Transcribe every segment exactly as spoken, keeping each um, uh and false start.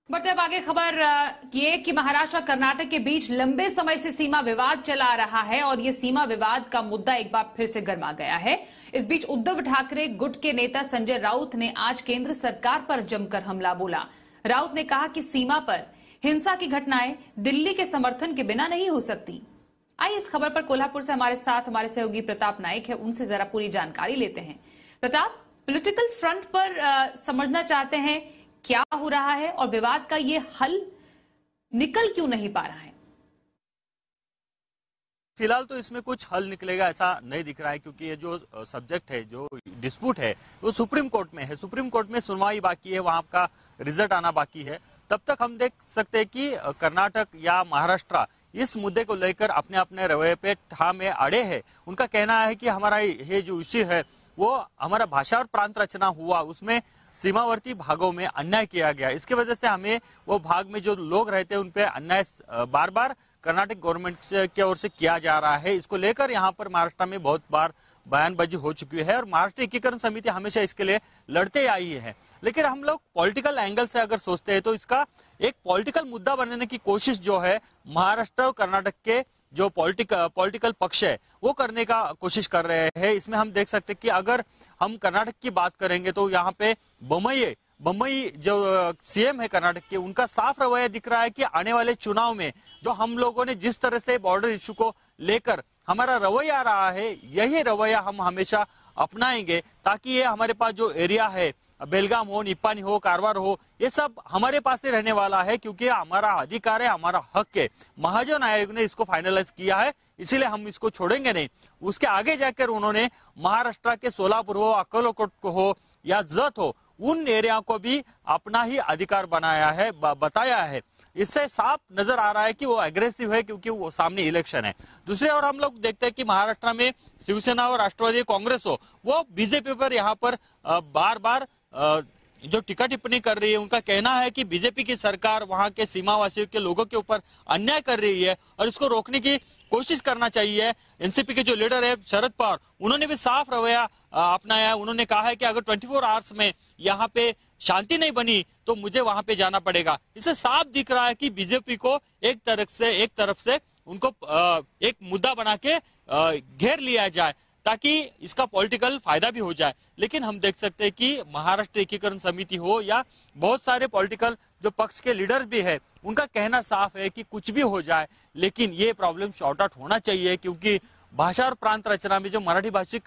बढ़ते अब आगे खबर ये कि महाराष्ट्र और कर्नाटक के बीच लंबे समय से सीमा विवाद चला आ रहा है और ये सीमा विवाद का मुद्दा एक बार फिर से गर्मा गया है। इस बीच उद्धव ठाकरे गुट के नेता संजय राउत ने आज केंद्र सरकार पर जमकर हमला बोला। राउत ने कहा कि सीमा पर हिंसा की घटनाएं दिल्ली के समर्थन के बिना नहीं हो सकती। आइए इस खबर पर कोल्हापुर से हमारे साथ हमारे सहयोगी प्रताप नाइक है, उनसे जरा पूरी जानकारी लेते हैं। प्रताप, पॉलिटिकल फ्रंट पर आ, समझना चाहते हैं क्या हो रहा है और विवाद का ये हल निकल क्यों नहीं पा रहा है? फिलहाल तो इसमें कुछ हल निकलेगा ऐसा नहीं दिख रहा है, क्योंकि ये जो सब्जेक्ट है, जो डिस्प्यूट है, वो सुप्रीम कोर्ट में है। सुप्रीम कोर्ट में सुनवाई बाकी है, वहां का रिजल्ट आना बाकी है। तब तक हम देख सकते हैं कि कर्नाटक या महाराष्ट्र इस मुद्दे को लेकर अपने अपने रवैये पे ठामे अड़े हैं। उनका कहना है कि हमारा ये जो इश्यू है वो हमारा भाषा और प्रांत रचना हुआ, उसमें सीमावर्ती भागों में अन्याय किया गया। इसकी वजह से हमें वो भाग में जो लोग रहते हैं उन पे अन्याय बार बार कर्नाटक गवर्नमेंट की ओर से किया जा रहा है। इसको लेकर यहाँ पर महाराष्ट्र में बहुत बार बयानबाजी हो चुकी है और महाराष्ट्र एकीकरण समिति हमेशा इसके लिए लड़ते आई है। लेकिन हम लोग पॉलिटिकल एंगल से अगर सोचते हैं तो इसका एक पॉलिटिकल मुद्दा बनाने की कोशिश जो है महाराष्ट्र और कर्नाटक के जो पॉलिटिकल पॉलिटिकल पक्ष है वो करने का कोशिश कर रहे हैं। इसमें हम देख सकते हैं कि अगर हम कर्नाटक की बात करेंगे तो यहाँ पे बम्बई बम्बई जो सीएम है कर्नाटक के, उनका साफ रवैया दिख रहा है कि आने वाले चुनाव में जो हम लोगों ने जिस तरह से बॉर्डर इश्यू को लेकर हमारा रवैया रहा है, यही रवैया हम हमेशा अपनाएंगे, ताकि ये हमारे पास जो एरिया है, बेलगाम हो, निप्पानी हो, कारवार हो, ये सब हमारे पास ही रहने वाला है, क्योंकि हमारा अधिकार है, हमारा हक है। महाजन आयोग ने इसको फाइनलाइज किया है, इसीलिए हम इसको छोड़ेंगे नहीं। उसके आगे जाकर उन्होंने महाराष्ट्र के सोलापुर हो, अक्कलकोट को हो या जत हो, उन एरिया को भी अपना ही अधिकार बनाया है, बताया है। इससे साफ नजर आ रहा है कि वो एग्रेसिव है, क्योंकि वो सामने इलेक्शन है। दूसरे और हम लोग देखते हैं कि महाराष्ट्र में शिवसेना और राष्ट्रवादी कांग्रेस हो, वो बीजेपी पर यहाँ पर बार बार जो टीका टिप्पणी कर रही है। उनका कहना है कि बीजेपी की सरकार वहां के सीमावासियों के लोगों के ऊपर अन्याय कर रही है और इसको रोकने की कोशिश करना चाहिए। एनसीपी के जो लीडर है शरद पवार, उन्होंने भी साफ रवैया अपनाया है। उन्होंने कहा है कि अगर चौबीस आवर्स में यहाँ पे शांति नहीं बनी तो मुझे वहां पे जाना पड़ेगा। इससे साफ दिख रहा है कि बीजेपी को एक तरफ से एक तरफ से उनको एक मुद्दा बना के घेर लिया जाए, ताकि इसका पॉलिटिकल फायदा भी हो जाए। लेकिन हम देख सकते हैं कि महाराष्ट्र एकीकरण समिति हो या बहुत सारे पॉलिटिकल जो पक्ष के लीडर्स भी है, उनका कहना साफ है कि कुछ भी हो जाए लेकिन ये प्रॉब्लम सॉर्ट आउट होना चाहिए, क्योंकि भाषा और प्रांत रचना में जो मराठी भाषिक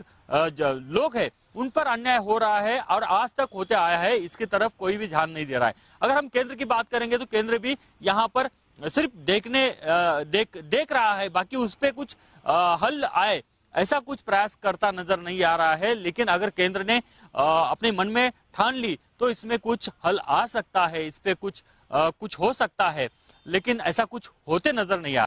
लोग हैं उन पर अन्याय हो रहा है और आज तक होते आया है। इसकी तरफ कोई भी ध्यान नहीं दे रहा है। अगर हम केंद्र की बात करेंगे तो केंद्र भी यहाँ पर सिर्फ देखने देख देख रहा है, बाकी उस पर कुछ हल आए ऐसा कुछ प्रयास करता नजर नहीं आ रहा है। लेकिन अगर केंद्र ने आ, अपने मन में ठान ली तो इसमें कुछ हल आ सकता है, इस पे कुछ आ, कुछ हो सकता है, लेकिन ऐसा कुछ होते नजर नहीं आ